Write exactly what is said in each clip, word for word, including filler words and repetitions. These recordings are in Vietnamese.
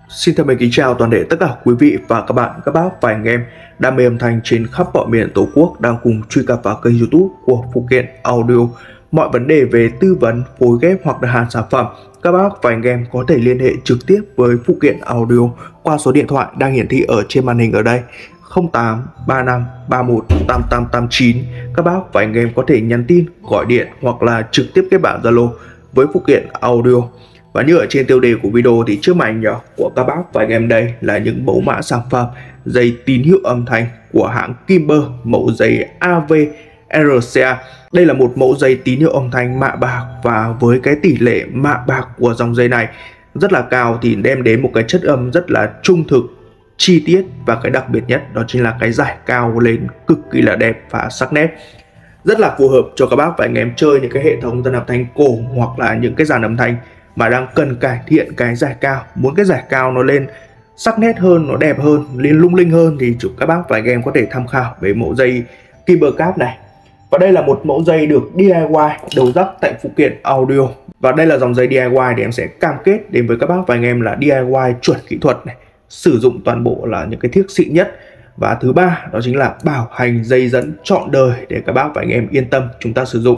Xin thân mến kính chào toàn thể tất cả quý vị và các bạn, các bác và anh em đam mê âm thanh trên khắp mọi miền Tổ quốc đang cùng truy cập vào kênh YouTube của Phụ Kiện Audio. Mọi vấn đề về tư vấn, phối ghép hoặc đặt hàng sản phẩm, các bác và anh em có thể liên hệ trực tiếp với Phụ Kiện Audio qua số điện thoại đang hiển thị ở trên màn hình ở đây không tám ba năm ba một tám tám tám chín. Các bác và anh em có thể nhắn tin, gọi điện hoặc là trực tiếp kết bạn Zalo với Phụ Kiện Audio. Và như ở trên tiêu đề của video thì trước màn ảnh của các bác và anh em đây là những mẫu mã sản phẩm dây tín hiệu âm thanh của hãng Kimber, mẫu dây a vê rờ xê a. Đây là một mẫu dây tín hiệu âm thanh mạ bạc, và với cái tỷ lệ mạ bạc của dòng dây này rất là cao thì đem đến một cái chất âm rất là trung thực, chi tiết, và cái đặc biệt nhất đó chính là cái giải cao lên cực kỳ là đẹp và sắc nét. Rất là phù hợp cho các bác và anh em chơi những cái hệ thống dàn âm thanh cổ hoặc là những cái dàn âm thanh mà đang cần cải thiện cái giải cao, muốn cái giải cao nó lên sắc nét hơn, nó đẹp hơn, lên lung linh hơn thì các bác và anh em có thể tham khảo về mẫu dây Kimber Cáp này. Và đây là một mẫu dây được đê i goát đầu rắc tại Phụ Kiện Audio. Và đây là dòng dây đê i goát thì em sẽ cam kết đến với các bác và anh em là đê i goát chuẩn kỹ thuật này, sử dụng toàn bộ là những cái thiếc xịn nhất. Và thứ ba đó chính là bảo hành dây dẫn trọn đời để các bác và anh em yên tâm chúng ta sử dụng.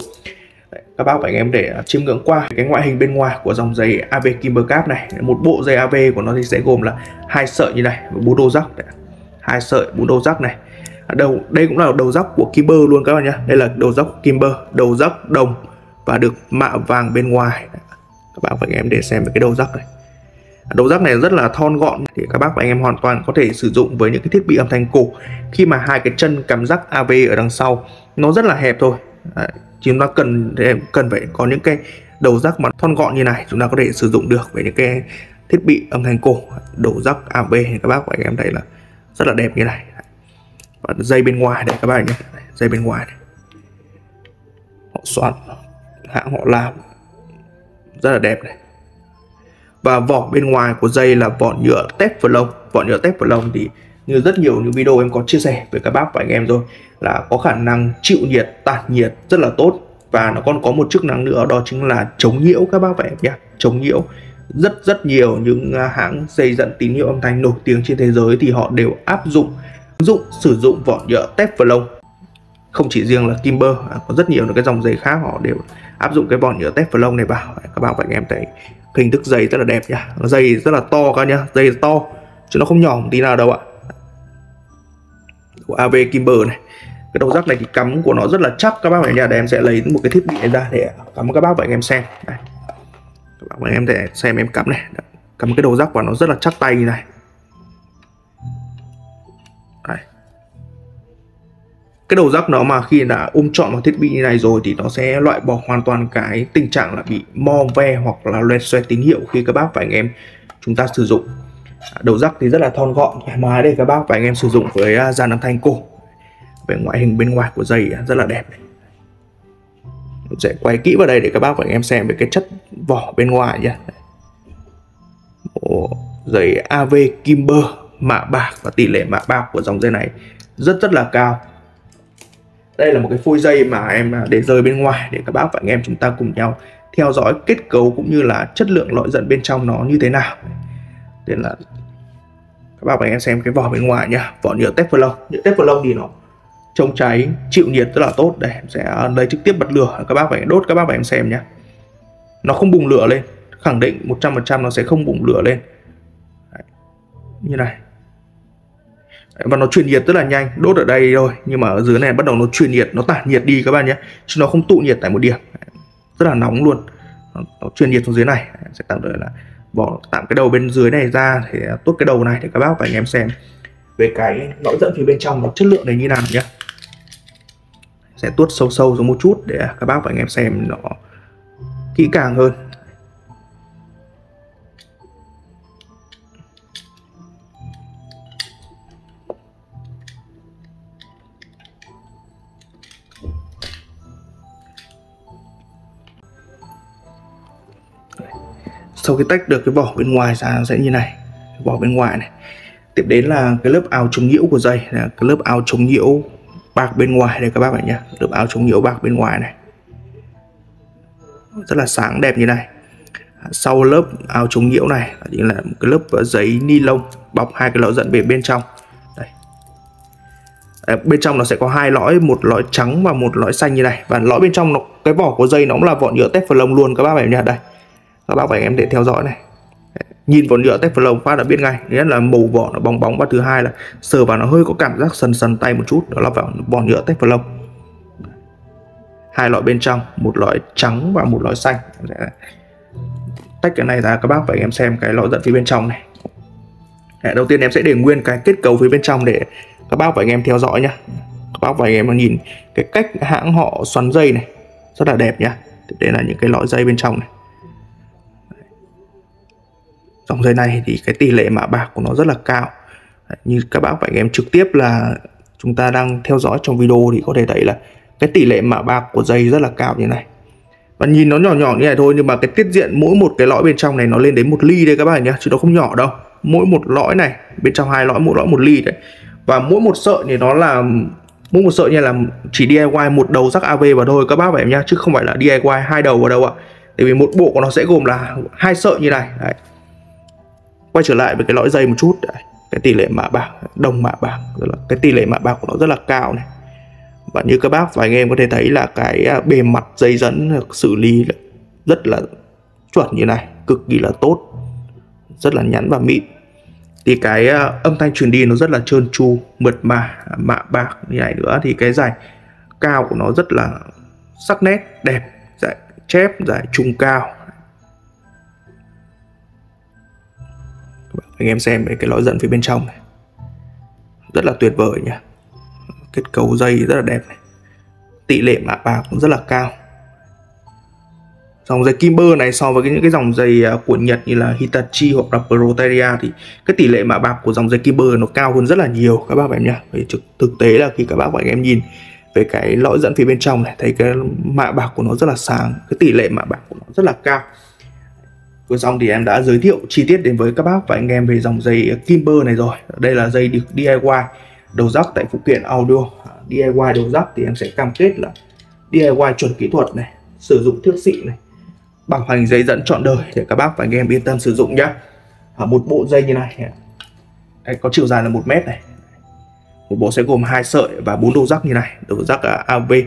Các bác và anh em để chiêm ngưỡng qua cái ngoại hình bên ngoài của dòng dây a vê Kimber Cáp này. Một bộ dây a vê của nó thì sẽ gồm là hai sợi như này, bốn đầu rắc, hai sợi bốn đầu rắc này. Đầu đây cũng là đầu rắc của Kimber luôn các bạn nhé. Đây là đầu rắc của Kimber, đầu rắc đồng và được mạ vàng bên ngoài. Các bác và anh em để xem cái đầu rắc này. Đầu rắc này rất là thon gọn thì các bác và anh em hoàn toàn có thể sử dụng với những cái thiết bị âm thanh cổ, khi mà hai cái chân cắm rắc a vê ở đằng sau nó rất là hẹp thôi. Đấy, chúng ta cần cần phải có những cái đầu rắc mà thon gọn như này, chúng ta có thể sử dụng được với những cái thiết bị âm thanh cổ. Đầu rắc a vê thì các bác và anh em thấy là rất là đẹp như này. Và dây bên ngoài đây các bạn nhé, dây bên ngoài này họ soạn, hãng họ làm rất là đẹp này. Và vỏ bên ngoài của dây là vỏ nhựa Teflon. Vỏ nhựa Teflon thì như rất nhiều những video em có chia sẻ với các bác và anh em rồi, là có khả năng chịu nhiệt, tản nhiệt rất là tốt. Và nó còn có một chức năng nữa đó chính là chống nhiễu các bác và em nhé. Chống nhiễu. Rất rất nhiều những hãng dây dẫn tín hiệu âm thanh nổi tiếng trên thế giới thì họ đều áp dụng dụng sử dụng vỏ nhựa Teflon. Không chỉ riêng là Kimber, có rất nhiều những cái dòng dây khác họ đều áp dụng cái vỏ nhựa Teflon này vào. Các bác và anh em thấy hình thức dây rất là đẹp nhá. Dây rất là to các nhá, dây to chứ nó không nhỏ một tí nào đâu ạ. Của a vê Kimber này. Cái đầu rắc này thì cắm của nó rất là chắc các bác và anh em. Để em sẽ lấy một cái thiết bị này ra để cắm các bác và anh em xem. Đây. Các bác và anh em để xem em cắm này. Đấy. Cắm cái đầu rắc vào nó rất là chắc tay như này. Đây. Cái đầu rắc nó mà khi đã ôm trọn vào thiết bị như này rồi thì nó sẽ loại bỏ hoàn toàn cái tình trạng là bị mo ve hoặc là loẹt xoẹt tín hiệu khi các bác và anh em chúng ta sử dụng. Đầu rắc thì rất là thon gọn, thoải mái để các bác và anh em sử dụng với dàn âm thanh cổ. Về ngoại hình bên ngoài của dây rất là đẹp này. Mình sẽ quay kỹ vào đây để các bác và anh em xem về cái chất vỏ bên ngoài nhé. Ồ, dây a vê Kimber mạ bạc, và tỷ lệ mạ bạc của dòng dây này rất rất là cao. Đây là một cái phôi dây mà em để rời bên ngoài để các bác và anh em chúng ta cùng nhau theo dõi kết cấu cũng như là chất lượng lõi dẫn bên trong nó như thế nào. Nên là các bác và anh em xem cái vỏ bên ngoài nhá, vỏ nhựa Teflon. Nhựa Teflon thì nó chống cháy, chịu nhiệt rất là tốt. Đây em sẽ lấy trực tiếp bật lửa các bác và đốt các bác và em xem nhé. Nó không bùng lửa lên, khẳng định một trăm phần trăm nó sẽ không bùng lửa lên. Đấy, như này. Đấy, và nó truyền nhiệt rất là nhanh, đốt ở đây thôi nhưng mà ở dưới này bắt đầu nó truyền nhiệt, nó tản nhiệt đi các bạn nhé, chứ nó không tụ nhiệt tại một điểm. Rất là nóng luôn. Nó, nó truyền nhiệt xuống dưới này. Em sẽ tạm đợi là bỏ tạm cái đầu bên dưới này ra để tuốt cái đầu này để các bác và anh em xem về cái lõi dẫn phía bên trong nó chất lượng này như nào nhé. Sẽ tuốt sâu sâu xuống một chút để các bác và anh em xem nó kỹ càng hơn. Sau khi tách được cái vỏ bên ngoài ra nó sẽ như này, vỏ bên ngoài này. Tiếp đến là cái lớp áo chống nhiễu của dây, là cái lớp áo chống nhiễu bạc bên ngoài đây các bác bạn nhé. Lớp áo chống nhiễu bạc bên ngoài này rất là sáng đẹp như này. Sau lớp áo chống nhiễu này chính là một cái lớp giấy ni lông bọc hai cái lõi dẫn về bên trong. Đây. À, bên trong nó sẽ có hai lõi, một lõi trắng và một lõi xanh như này. Và lõi bên trong nó, cái vỏ của dây nó cũng là vỏ nhựa Teflon luôn các bác phải nha. Đây, các bác phải em để theo dõi này. Nhìn vỏ nhựa Teflon phát là biết ngay, thứ nhất là màu vỏ nó bóng bóng, và thứ hai là sờ vào nó hơi có cảm giác sần sần tay một chút, đó là vỏ, vỏ nhựa Teflon. Hai loại bên trong, một loại trắng và một loại xanh. Tách cái này ra các bác và anh em xem cái lõi dẫn phía bên trong này. Đầu tiên em sẽ để nguyên cái kết cấu phía bên trong để các bác và anh em theo dõi nhá. Các bác và anh em nhìn cái cách hãng họ xoắn dây này rất là đẹp nhá. Đây là những cái lõi dây bên trong này. Dòng dây này thì cái tỷ lệ mạ bạc của nó rất là cao. Như các bác và anh em trực tiếp là chúng ta đang theo dõi trong video thì có thể thấy là cái tỷ lệ mạ bạc của dây rất là cao như này. Và nhìn nó nhỏ nhỏ như này thôi, nhưng mà cái tiết diện mỗi một cái lõi bên trong này nó lên đến một ly đây các bạn nhé, chứ nó không nhỏ đâu. Mỗi một lõi này bên trong hai lõi, mỗi lõi một ly đấy. Và mỗi một sợi thì nó là mỗi một sợi như là chỉ đê i y một đầu rắc a vê vào thôi các bác phải em nhá, chứ không phải là đê i y hai đầu vào đâu ạ. Tại vì một bộ của nó sẽ gồm là hai sợi như này. Đấy. Quay trở lại với cái lõi dây một chút, đấy. Cái tỷ lệ mạ bạc, đồng mạ bạc, là cái tỷ lệ mạ bạc của nó rất là cao này. Và như các bác và anh em có thể thấy là cái bề mặt dây dẫn được xử lý rất là chuẩn như này, cực kỳ là tốt, rất là nhẵn và mịn. Thì cái âm thanh truyền đi nó rất là trơn tru, mượt mà, mạ bạc như này nữa. Thì cái giải cao của nó rất là sắc nét, đẹp, giải chép, giải trung cao. Anh em xem cái lõi dẫn phía bên trong này, rất là tuyệt vời nhỉ. Kết cấu dây rất là đẹp này. Tỷ lệ mạ bạc cũng rất là cao. Dòng dây Kimber này so với những cái dòng dây của Nhật như là Hitachi hoặc là Proteria thì cái tỷ lệ mạ bạc của dòng dây Kimber nó cao hơn rất là nhiều các bác bạn nhá. Vì thực, thực tế là khi các bác bạn em nhìn về cái lõi dẫn phía bên trong này, thấy cái mạ bạc của nó rất là sáng, cái tỷ lệ mạ bạc của nó rất là cao. Vừa xong thì em đã giới thiệu chi tiết đến với các bác và anh em về dòng dây Kimber này rồi. Đây là dây đê i y đầu rắc tại phụ kiện audio. đê i y đầu rắc thì em sẽ cam kết là đê i y chuẩn kỹ thuật này, sử dụng thước xịn này, bảo hành dây dẫn trọn đời để các bác và anh em yên tâm sử dụng nhé. Một bộ dây như này đây, có chiều dài là một mét này. Một bộ sẽ gồm hai sợi và bốn đầu rắc như này, đầu rắc a vê.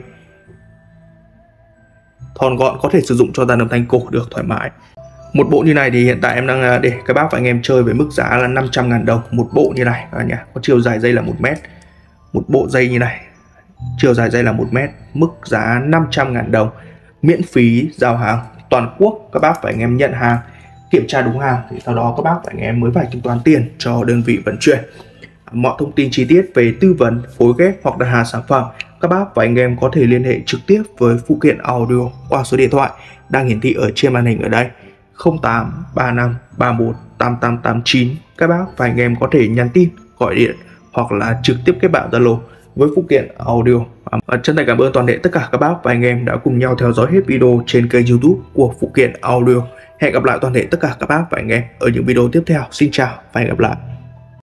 Thon gọn, có thể sử dụng cho dàn âm thanh cổ được thoải mái. Một bộ như này thì hiện tại em đang để các bác và anh em chơi với mức giá là năm trăm ngàn đồng một bộ như này các bạn nhé. Có chiều dài dây là một mét. Một bộ dây như này, chiều dài dây là một mét, mức giá năm trăm ngàn đồng, miễn phí giao hàng toàn quốc. Các bác và anh em nhận hàng, kiểm tra đúng hàng thì sau đó các bác và anh em mới phải thanh toán tiền cho đơn vị vận chuyển. Mọi thông tin chi tiết về tư vấn, phối ghép hoặc đặt hàng sản phẩm, các bác và anh em có thể liên hệ trực tiếp với phụ kiện audio qua số điện thoại đang hiển thị ở trên màn hình ở đây, không tám ba năm ba một tám tám tám chín. Các bác và anh em có thể nhắn tin, gọi điện hoặc là trực tiếp kết bạn Zalo với phụ kiện audio. À, chân thành cảm ơn toàn thể tất cả các bác và anh em đã cùng nhau theo dõi hết video trên kênh YouTube của phụ kiện audio. Hẹn gặp lại toàn thể tất cả các bác và anh em ở những video tiếp theo. Xin chào và hẹn gặp lại.